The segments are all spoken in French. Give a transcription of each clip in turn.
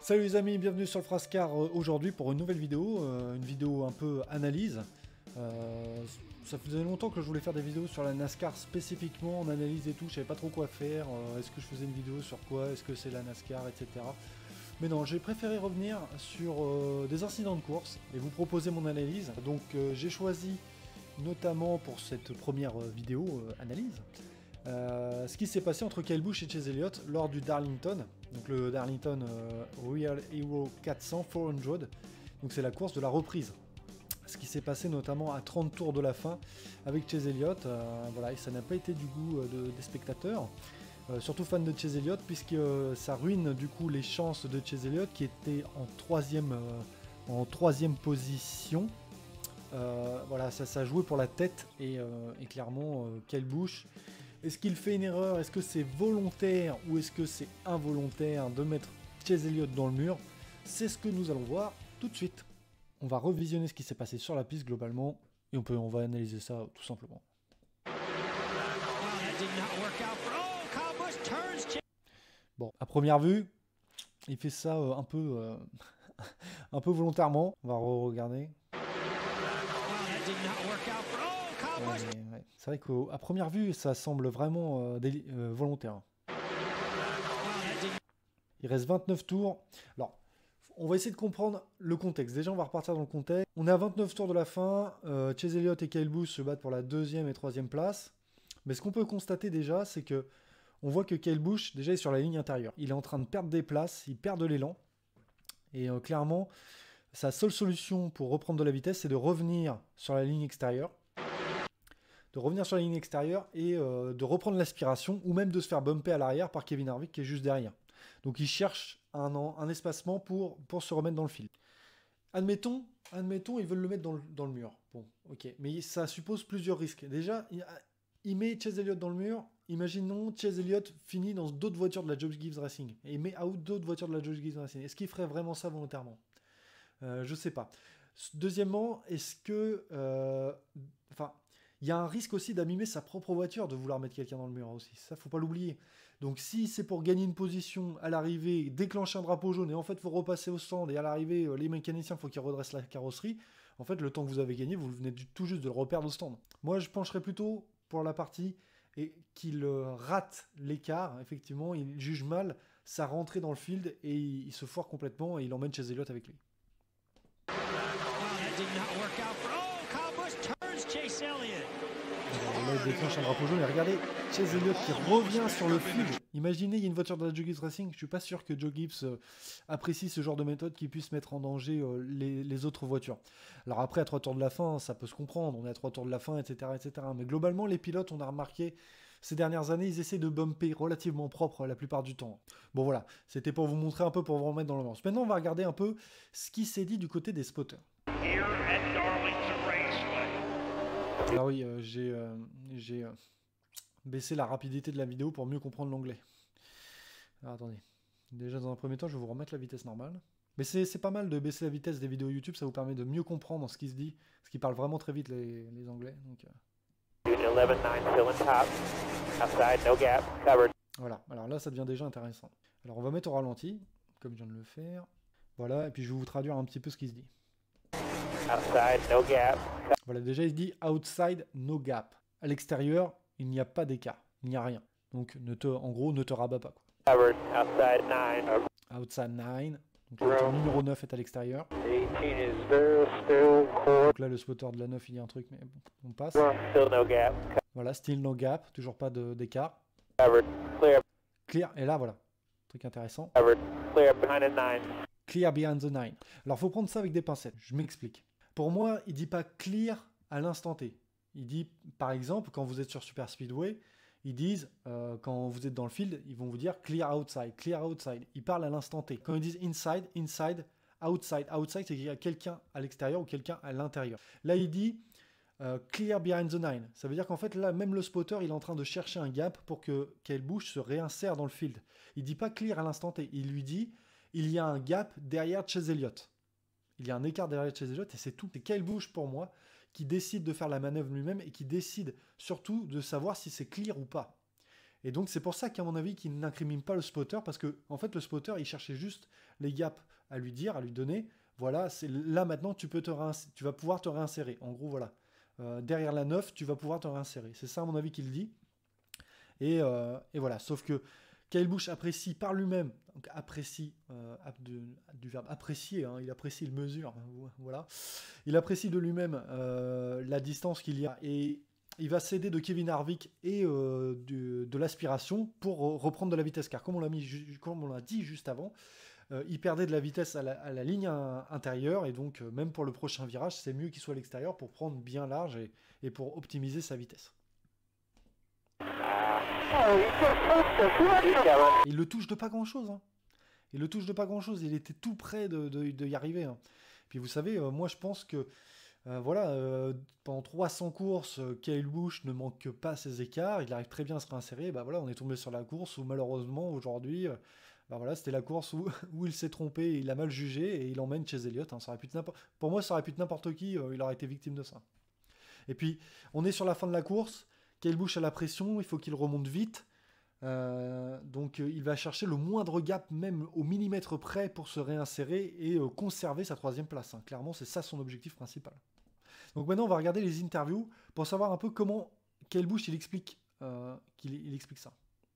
Salut les amis, bienvenue sur le Frascar aujourd'hui pour une nouvelle vidéo, une vidéo un peu analyse. Ça faisait longtemps que je voulais faire des vidéos sur la NASCAR spécifiquement en analyse et tout, je savais pas trop quoi faire, est-ce que je faisais une vidéo sur quoi, est-ce que c'est la NASCAR, etc. Mais non, j'ai préféré revenir sur des incidents de course et vous proposer mon analyse. Donc j'ai choisi notamment pour cette première vidéo analyse, ce qui s'est passé entre Kyle Busch et Chase Elliott lors du Darlington, donc le Darlington Real Hero 400. Donc c'est la course de la reprise. Ce qui s'est passé notamment à 30 tours de la fin avec Chase Elliott, voilà, et ça n'a pas été du goût des spectateurs, surtout fans de Chase Elliott, puisque ça ruine du coup les chances de Chase Elliott qui était en troisième position. Voilà, ça jouait pour la tête et clairement Kyle Busch. Est-ce qu'il fait une erreur? Est-ce que c'est volontaire ou est-ce que c'est involontaire de mettre Chase Elliott dans le mur? C'est ce que nous allons voir tout de suite. On va revisionner ce qui s'est passé sur la piste globalement et on va analyser ça tout simplement. Bon, à première vue, il fait ça un peu volontairement. On va regarder. Ouais. C'est vrai qu'à première vue, ça semble vraiment volontaire. Il reste 29 tours. Alors, on va essayer de comprendre le contexte. Déjà, on va repartir dans le contexte. On est à 29 tours de la fin. Chase Elliott et Kyle Busch se battent pour la 2e et 3e place. Mais ce qu'on peut constater déjà, c'est que on voit que Kyle Busch, déjà, est sur la ligne intérieure. Il est en train de perdre des places, il perd de l'élan. Et clairement, sa seule solution pour reprendre de la vitesse, c'est de revenir sur la ligne extérieure. Et de reprendre l'aspiration, ou même de se faire bumper à l'arrière par Kevin Harvick qui est juste derrière. Donc il cherche un espacement pour se remettre dans le fil. Admettons, ils veulent le mettre dans le mur. Bon, ok, mais ça suppose plusieurs risques. Déjà, il met Chase Elliott dans le mur. Imaginons Chase Elliott finit dans d'autres voitures de la Josh Gibbs Racing. Et il met out d'autres voitures de la Josh Gibbs Racing. Est-ce qu'il ferait vraiment ça volontairement? Je sais pas. Deuxièmement, est-ce que... il y a un risque aussi d'abîmer sa propre voiture, de vouloir mettre quelqu'un dans le mur aussi. Ça, faut pas l'oublier. Donc si c'est pour gagner une position à l'arrivée, déclencher un drapeau jaune, et en fait, il faut repasser au stand, et à l'arrivée, les mécaniciens, il faut qu'ils redressent la carrosserie, en fait, le temps que vous avez gagné, vous venez tout juste de le reperdre au stand. Moi, je pencherais plutôt pour la partie et qu'il rate l'écart. Effectivement, il juge mal sa rentrée dans le field, et il se foire complètement, et il emmène Chase Elliott avec lui. Là, il déclenche un drapeau jaune et regardez Chase Elliott qui revient sur le field. Imaginez, il y a une voiture de la Joe Gibbs Racing. Je suis pas sûr que Joe Gibbs apprécie ce genre de méthode qui puisse mettre en danger les autres voitures. Alors après, à 3 tours de la fin, ça peut se comprendre. On est à 3 tours de la fin, etc., etc. Mais globalement, les pilotes, on a remarqué ces dernières années, ils essaient de bumper relativement propre la plupart du temps. Bon voilà, c'était pour vous montrer un peu, pour vous remettre dans l'ambiance. Maintenant, on va regarder un peu ce qui s'est dit du côté des spotters. Alors oui, j'ai baissé la rapidité de la vidéo pour mieux comprendre l'anglais. Alors attendez, déjà dans un premier temps, je vais vous remettre la vitesse normale. Mais c'est pas mal de baisser la vitesse des vidéos YouTube, ça vous permet de mieux comprendre ce qui se dit, parce qu'ils parlent vraiment très vite les Anglais. Donc, voilà, alors là ça devient déjà intéressant. Alors on va mettre au ralenti, comme je viens de le faire. Voilà, et puis je vais vous traduire un petit peu ce qui se dit. Outside, no gap. Voilà, déjà il se dit outside, no gap. À l'extérieur, il n'y a pas d'écart, il n'y a rien. Donc en gros, ne te rabats pas. Quoi. Outside 9. Outside 9. Donc le numéro 9 est à l'extérieur. Donc là, le spotter de la 9, il y a un truc, mais bon, on passe. Still no gap. Voilà, still no gap, toujours pas d'écart. Clear, et là, voilà, truc intéressant. Clear behind the 9. Clear behind the 9. Alors, faut prendre ça avec des pincettes, je m'explique. Pour moi, il dit pas clear à l'instant T. Il dit, par exemple, quand vous êtes sur Super Speedway, ils disent, quand vous êtes dans le field, ils vont vous dire clear outside, clear outside. Ils parlent à l'instant T. Quand ils disent inside, inside, outside, outside, c'est qu'il y a quelqu'un à l'extérieur ou quelqu'un à l'intérieur. Là, il dit clear behind the 9. Ça veut dire qu'en fait, là, même le spotter, il est en train de chercher un gap pour que Kyle Busch se réinsère dans le field. Il dit pas clear à l'instant T. Il lui dit, il y a un gap derrière Chase Elliott. Il y a un écart derrière Chase Elliott et c'est tout. C'est Kyle Busch pour moi qui décide de faire la manœuvre lui-même et qui décide surtout de savoir si c'est clear ou pas. Et donc c'est pour ça qu'à mon avis qu'il n'incrimine pas le spotter, parce que en fait le spotter il cherchait juste les gaps à lui dire, à lui donner, voilà, c'est là maintenant tu vas pouvoir te réinsérer. En gros voilà, derrière la 9 tu vas pouvoir te réinsérer. C'est ça à mon avis qu'il dit. Et voilà, sauf que Kyle Busch apprécie par lui-même, donc apprécie du verbe apprécier, hein, il apprécie, il mesure, voilà, il apprécie de lui-même la distance qu'il y a, et il va s'aider de Kevin Harvick et de l'aspiration pour reprendre de la vitesse, car comme on l'a dit juste avant, il perdait de la vitesse à la ligne intérieure, et donc même pour le prochain virage, c'est mieux qu'il soit à l'extérieur pour prendre bien large et pour optimiser sa vitesse. Il le touche de pas grand chose, hein. Il le touche de pas grand chose, il était tout près de y arriver, hein. Puis vous savez, moi je pense que voilà, pendant 300 courses, Kyle Busch ne manque pas ses écarts, il arrive très bien à se réinsérer. Bah voilà, on est tombé sur la course où malheureusement aujourd'hui, bah voilà, c'était la course où il s'est trompé, il a mal jugé et il emmène Chase Elliott, hein. Pour moi, ça aurait pu être n'importe qui, il aurait été victime de ça. Et puis, on est sur la fin de la course, Kyle Busch a la pression, il faut qu'il remonte vite. Donc il va chercher le moindre gap, même au millimètre près, pour se réinsérer et conserver sa 3e place, hein. Clairement, c'est ça son objectif principal. Donc maintenant, on va regarder les interviews pour savoir un peu comment Kyle Busch il explique ça.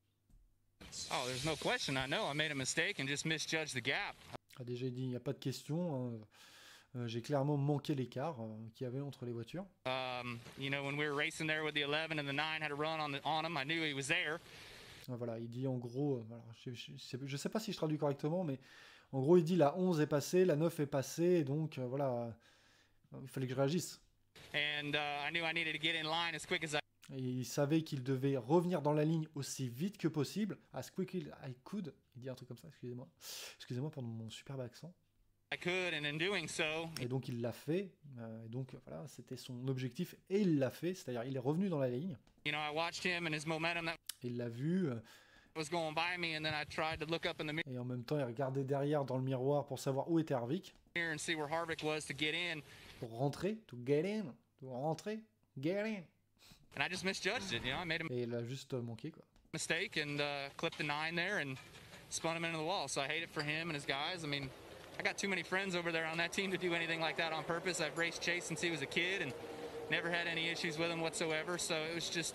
Oh, there's no question. I know I made a mistake and just misjudged the gap. Déjà, il dit, il n'y a pas de question, hein. J'ai clairement manqué l'écart qu'il y avait entre les voitures. You know, when we were racing there with the 11 and the 9 had a run on him, I knew he was there. Voilà, il dit en gros, voilà, je sais pas si je traduis correctement, mais en gros, il dit la 11 est passée, la 9 est passée, et donc voilà, il fallait que je réagisse. And I knew I needed to get in line as quick as Et il savait qu'il devait revenir dans la ligne aussi vite que possible, as quickly I could. Il dit un truc comme ça, excusez-moi pour mon superbe accent. I could, and in doing so. Et donc il l'a fait, et donc voilà, c'était son objectif, et il l'a fait, c'est-à-dire il est revenu dans la ligne. You know, I watched him and his momentum that Il l'a vu. Was going by me, and then I tried to look up in the mirror. Et en même temps, il regardait derrière dans le miroir pour savoir où était Harvick. And see where Harvick was to get in. Pour rentrer, to get in, pour rentrer, get in. And I just misjudged it, you know. I made a Et il a juste manqué, quoi. mistake and clipped the 9 there and spun him into the wall. So I hate it for him and his guys. I mean, I got too many friends over there on that team to do anything like that on purpose. I've raced Chase since he was a kid and never had any issues with him whatsoever. So it was just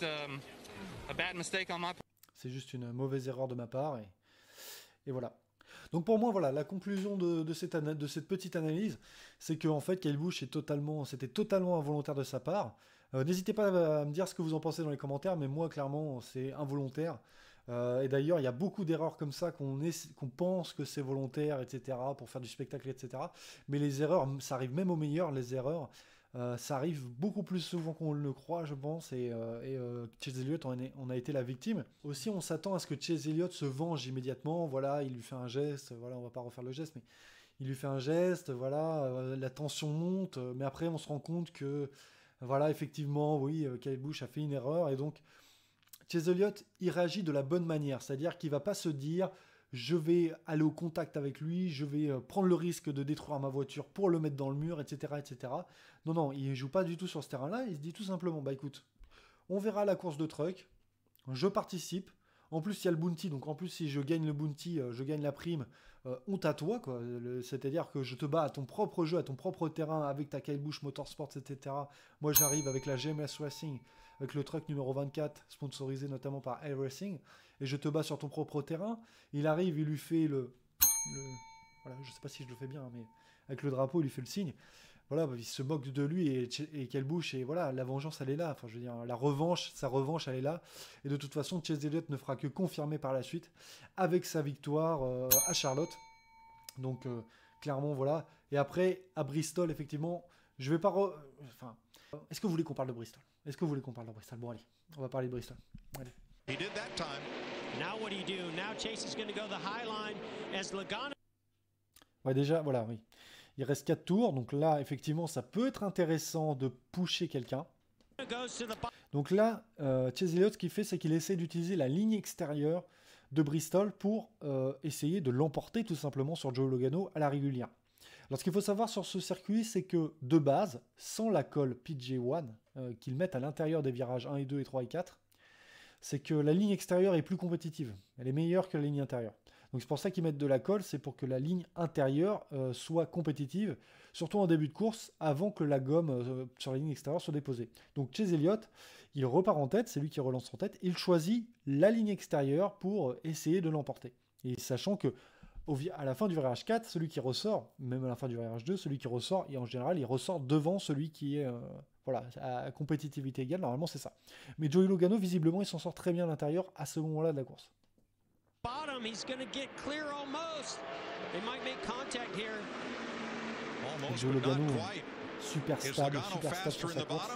a bad mistake on my part. C'est juste une mauvaise erreur de ma part, et voilà. Donc pour moi, voilà, la conclusion de cette petite analyse, c'est qu'en fait, Kyle Busch c'était totalement involontaire de sa part. N'hésitez pas à me dire ce que vous en pensez dans les commentaires, mais moi, clairement, c'est involontaire. Et d'ailleurs, il y a beaucoup d'erreurs comme ça qu'on pense que c'est volontaire, etc., pour faire du spectacle, etc. Mais les erreurs, ça arrive même aux meilleurs, les erreurs. Ça arrive beaucoup plus souvent qu'on le croit, je pense, et Chase Elliott en a été la victime. Aussi, on s'attend à ce que Chase Elliott se venge immédiatement. Voilà, il lui fait un geste. Voilà, on va pas refaire le geste, mais il lui fait un geste. Voilà, la tension monte. Mais après, on se rend compte que, voilà, effectivement, oui, Kyle Busch a fait une erreur, et donc Chase Elliott, il réagit de la bonne manière, c'est-à-dire qu'il va pas se dire je vais aller au contact avec lui, je vais prendre le risque de détruire ma voiture pour le mettre dans le mur, etc., etc. Non, non, il ne joue pas du tout sur ce terrain-là, il se dit tout simplement, bah écoute, on verra la course de truck, je participe, en plus il y a le bounty, donc en plus si je gagne le bounty, je gagne la prime, honte à toi, quoi. C'est-à-dire que je te bats à ton propre jeu, à ton propre terrain, avec ta Kyle Busch Motorsports, etc. Moi j'arrive avec la GMS Racing, avec le truck numéro 24, sponsorisé notamment par Air Racing, et je te bats sur ton propre terrain. Il arrive, il lui fait voilà, je sais pas si je le fais bien, mais avec le drapeau, il lui fait le signe. Voilà, bah, il se moque de lui, et Kyle Busch, et voilà, la vengeance, elle est là. Enfin, je veux dire, sa revanche, elle est là. Et de toute façon, Chase Elliott ne fera que confirmer par la suite avec sa victoire à Charlotte. Donc, clairement, voilà. Et après, à Bristol, effectivement, je vais pas... Enfin, est-ce que vous voulez qu'on parle de Bristol? Bon, allez, on va parler de Bristol. Allez. He did that time. Now what do you do? Now Chase is going to go the high line as Logano. Ouais, déjà, voilà, oui. Il reste 4 tours, donc là, effectivement, ça peut être intéressant de pusher quelqu'un. Donc là, Chase Elliott, ce qu'il fait, c'est qu'il essaie d'utiliser la ligne extérieure de Bristol pour essayer de l'emporter tout simplement sur Joey Logano à la régulière. Alors, ce qu'il faut savoir sur ce circuit, c'est que de base, sans la colle PJ1 qu'ils mettent à l'intérieur des virages 1 et 2 et 3 et 4, c'est que la ligne extérieure est plus compétitive. Elle est meilleure que la ligne intérieure. Donc c'est pour ça qu'ils mettent de la colle, c'est pour que la ligne intérieure soit compétitive, surtout en début de course, avant que la gomme sur la ligne extérieure soit déposée. Donc Chase Elliott, il repart en tête, c'est lui qui relance en tête, il choisit la ligne extérieure pour essayer de l'emporter. Et sachant que à la fin du virage 4, celui qui ressort, même à la fin du virage 2, celui qui ressort, et en général, il ressort devant celui qui est voilà, à compétitivité égale, normalement c'est ça. Mais Joey Logano, visiblement, il s'en sort très bien à l'intérieur à ce moment-là de la course. Bottom, he's going to get clear almost. They might make contact here. Joey Logano, super stable sur sa course.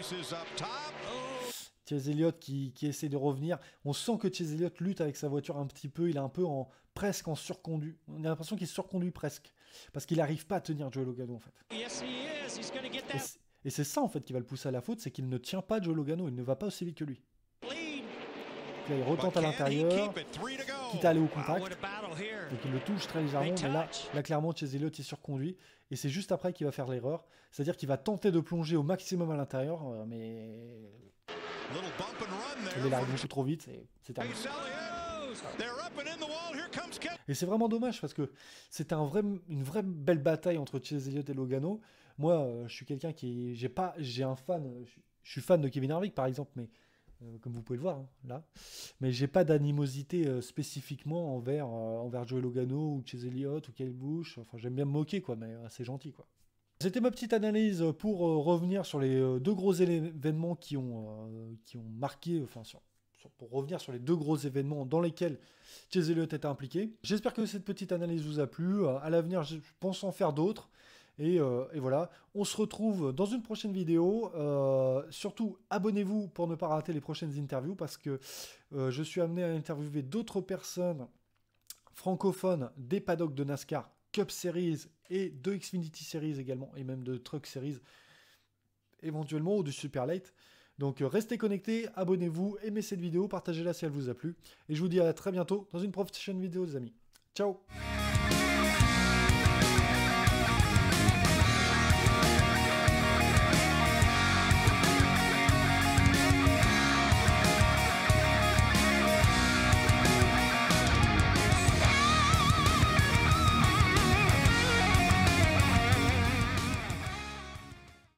Chase Elliott qui essaie de revenir. On sent que Chase Elliott lutte avec sa voiture un petit peu. Il est un peu presque en surconduit. On a l'impression qu'il surconduit presque. Parce qu'il n'arrive pas à tenir Joey Logano en fait. Yes, he is. He's gonna get that. Et c'est ça en fait qui va le pousser à la faute, c'est qu'il ne tient pas Joey Logano. Il ne va pas aussi vite que lui. Là, il retente à l'intérieur, quitte à aller au contact. Donc il le touche très légèrement, mais là clairement Chase Elliott est surconduit. Et c'est juste après qu'il va faire l'erreur. C'est-à-dire qu'il va tenter de plonger au maximum à l'intérieur, mais il est largué beaucoup trop vite, c'est terminé. Et c'est vraiment dommage parce que c'était une vraie belle bataille entre Chase Elliott et Logano. Moi, je suis quelqu'un qui je suis fan de Kevin Harvick par exemple, mais comme vous pouvez le voir hein, là, mais j'ai pas d'animosité spécifiquement envers Joey Logano ou Chase Elliott ou Kyle Busch. Enfin, j'aime bien me moquer quoi, mais c'est gentil quoi. C'était ma petite analyse pour revenir sur les deux gros événements qui ont marqué, enfin pour revenir sur les deux gros événements dans lesquels Chase Elliott était impliqué. J'espère que cette petite analyse vous a plu. À l'avenir, je pense en faire d'autres. Et voilà, on se retrouve dans une prochaine vidéo. Surtout, abonnez-vous pour ne pas rater les prochaines interviews parce que je suis amené à interviewer d'autres personnes francophones des paddocks de NASCAR, Cup Series et de Xfinity Series également, et même de Truck Series éventuellement, ou du Super Late. Donc restez connectés, abonnez-vous, aimez cette vidéo, partagez-la si elle vous a plu. Et je vous dis à très bientôt dans une prochaine vidéo les amis. Ciao!